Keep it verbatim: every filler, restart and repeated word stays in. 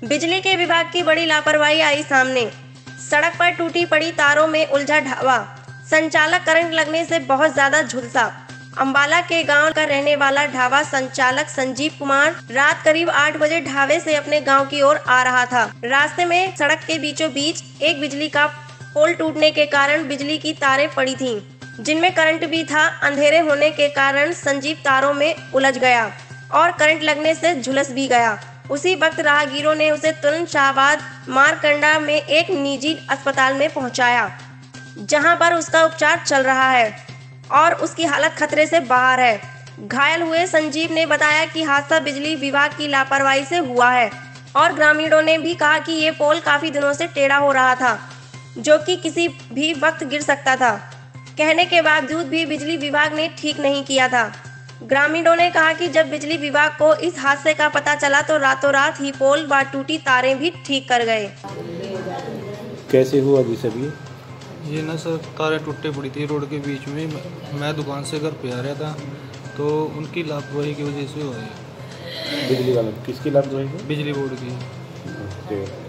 बिजली के विभाग की बड़ी लापरवाही आई सामने। सड़क पर टूटी पड़ी तारों में उलझा ढाबा, संचालक करंट लगने से बहुत ज्यादा झुलसा। अंबाला के गांव का रहने वाला ढाबा संचालक संजीव कुमार रात करीब आठ बजे ढाबे से अपने गांव की ओर आ रहा था। रास्ते में सड़क के बीचों बीच एक बिजली का पोल टूटने के कारण बिजली की तारें पड़ी थीं, जिनमें करंट भी था। अंधेरे होने के कारण संजीव तारों में उलझ गया और करंट लगने से झुलस भी गया। उसी वक्त राहगीरों ने उसे तुरंत शाहबाद मारकंडा में एक निजी अस्पताल में पहुंचाया, जहां पर उसका उपचार चल रहा है और उसकी हालत खतरे से बाहर है। घायल हुए संजीव ने बताया कि हादसा बिजली विभाग की लापरवाही से हुआ है और ग्रामीणों ने भी कहा कि ये पोल काफी दिनों से टेढ़ा हो रहा था, जो कि किसी भी वक्त गिर सकता था। कहने के बावजूद भी बिजली विभाग ने ठीक नहीं किया था। ग्रामीणों ने कहा कि जब बिजली विभाग को इस हादसे का पता चला तो रातों रात ही पोल व टूटी तारें भी ठीक कर गए। कैसे हुआ जी सब ये? ये ना सर तारें टूटे पड़ी थी रोड के बीच में। मैं दुकान से घर पे आ रहा था तो उनकी लापरवाही की वजह से हुआ है। बिजली वाला किसकी लापरवाही? बिजली बोर्ड की। ओके।